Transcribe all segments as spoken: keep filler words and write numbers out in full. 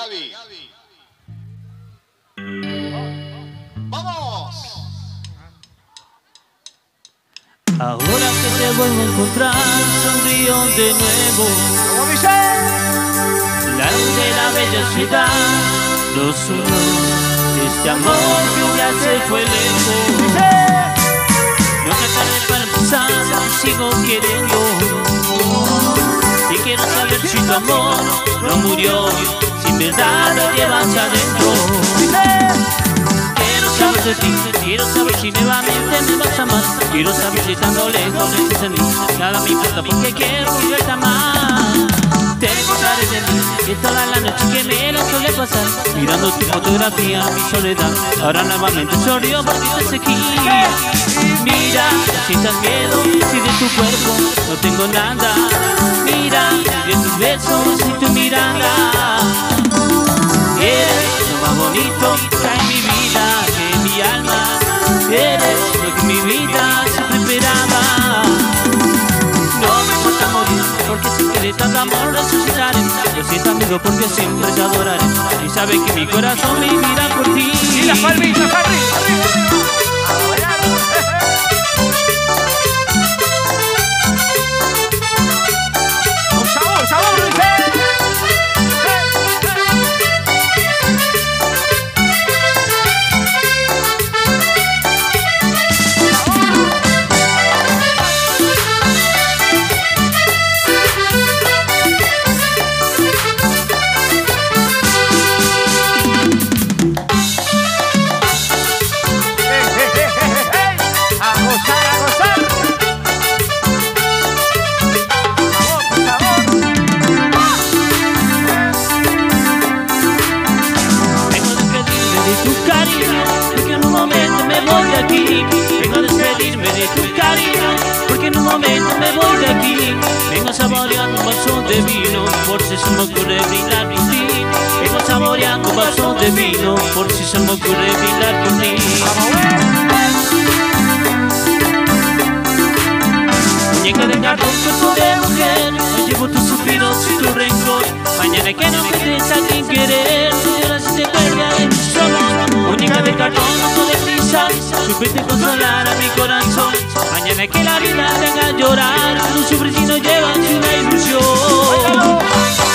¡Vamos! Ahora que te vuelvo a encontrar, sonrío de nuevo. ¡Como dice! La luz de la bella ciudad los unió. Este amor que un día se fue lejos. No me tarde para empezar, sigo queriendo. Y quiero saber si tu amor no murió, si en verdad lo llevas adentro. Quiero saber de ti, quiero saber si nuevamente me vas a amar. Quiero saber si estando lejos me dices en mí. Nada me importa porque quiero volverte a amar. Te contaré de mí, que toda la noche que me la suele pasar mirando tu fotografía, mi soledad. Ahora nuevamente sonrío porque te seguí. Mira, si estás miedo, si de tu cuerpo no tengo nada. Mira, de tus besos y tu mirada. Eres lo más bonito que hay en mi vida, que en mi alma. Eres lo que mi vida siempre esperaba. No me importa morir, porque sé que de tanto amor resucitaré. Lo siento amigo porque siempre te adoraré. Y sabes que mi corazón vivirá por ti. Y las palmitas arriba, arriba, arriba. A bailar. Con sabor, sabor, dice. Vengo a despedirme de tu cariño, porque en un momento me voy de aquí. Vengo saboreando un vaso de vino, por si se me ocurre brindar por ti. Vengo saboreando un vaso de vino, por si se me ocurre brindar por ti. Muñeca de cartón, cuerpo de mujer, no llevo tus suspiros y tu rencor. Mañana que no me des a quien querer, lloras si te cuelga de tus ojos. Muñeca de cartón, no de prisa, supiste consolar a mi corazón. Mañana que la vida venga a llorar, no sufres si no llevas una ilusión.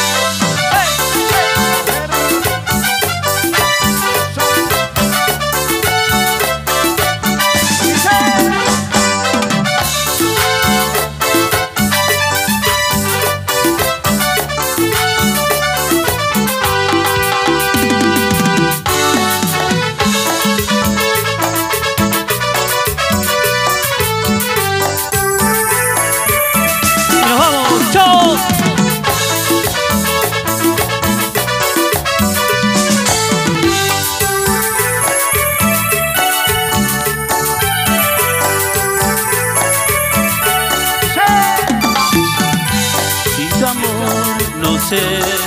No sé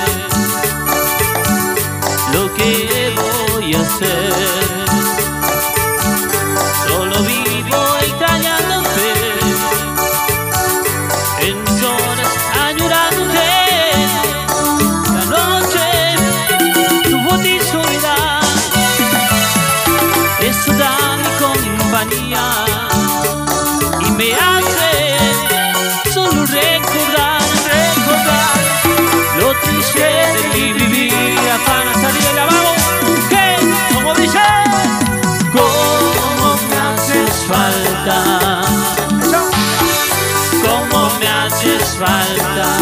lo que voy a hacer, solo vivo extrañándote, en mis horas añorándote. La noche, tu voz y soledad, eso da mi compañía y me hace solo recordar, recordar lo triste de mi vivir. Para salir del lavabo, ¿qué? Como dice, cómo me haces falta, cómo me haces falta.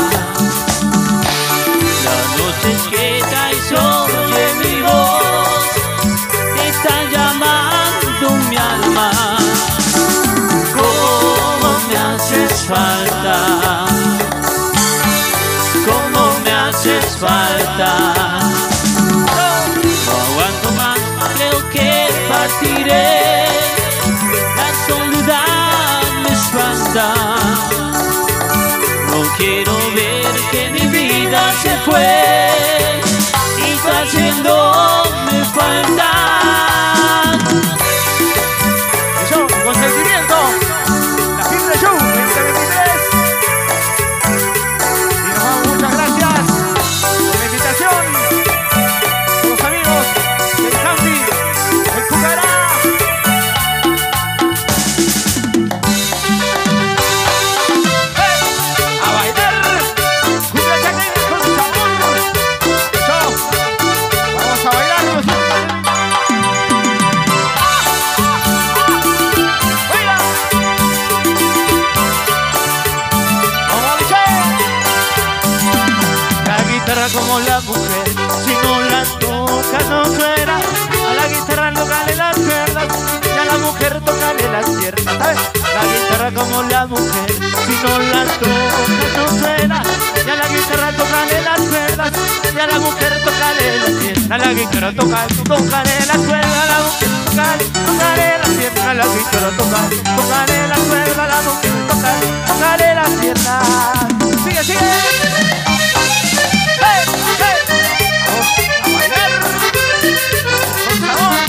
Las noches que caes oye mi voz, te está llamando mi alma. Cómo me haces falta, cómo me haces falta. No aguanto más, creo que partiré. La soledad me espanta. No quiero ver que mi vida se fue y está haciéndome falta. Eso, con sentimiento. La fin de show veinte veintitrés. Y nos vamos, muchas gracias por la invitación. como la mujer, si no la toca no suena. A la guitarra tócale las cuerdas y a la mujer tócale las piernas, ¿sabes? La guitarra como la mujer, si no la toca no suena. Y a la guitarra tócale las cuerdas y a la mujer tócale las piernas. A la guitarra tócale, tócale las cuerdas, a la mujer tócale, tócale las piernas. A la guitarra tócale, tócale las cuerdas, a la mujer tócale, tócale las piernas. Sigue, sigue. ¡Hey, hey! Vamos a bailar. Con sabor.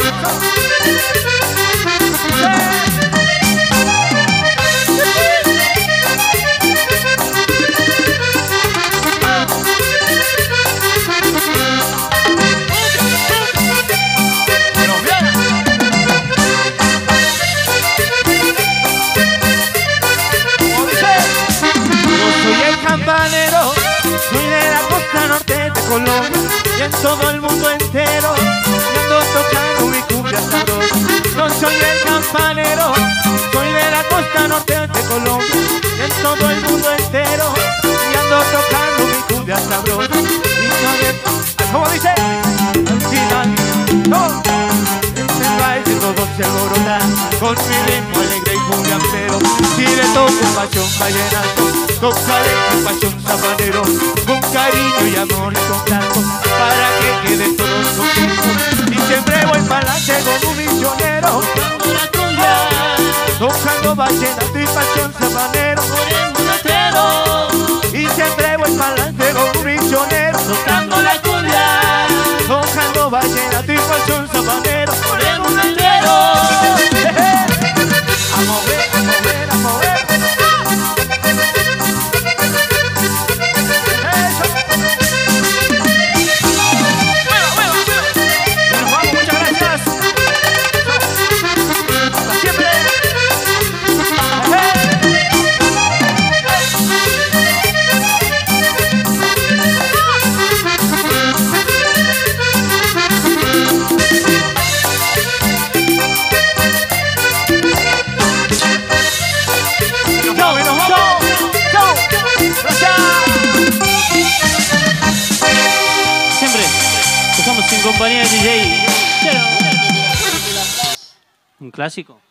Soy de la costa norte de Colombia y en todo el mundo entero y ando tocando mi cumbia sabrosa. No soy el campanero, soy de la costa norte de Colombia y en todo el mundo entero y ando tocando mi cumbia sabrosa. Y también, ¿cómo dice? Al final, no, en el baile todo se alborota con mi ritmo alegre y cumbiampero. Si le toco pasión vallenato, tocaré mi pasión sabanero, con cariño y amor y contacto, para que queden todos contentos. Y siempre voy pa'lante como un misionero, Tocando la cumbia, tocando vallenato y pasión sabanero. por el mundo entero. Y siempre voy pa'lante como un misionero, Tocando la cumbia, tocando vallenato y pasión sabanero. por el mundo entero. A mover, a mover, a mover. Sin compañía de D J. Un clásico.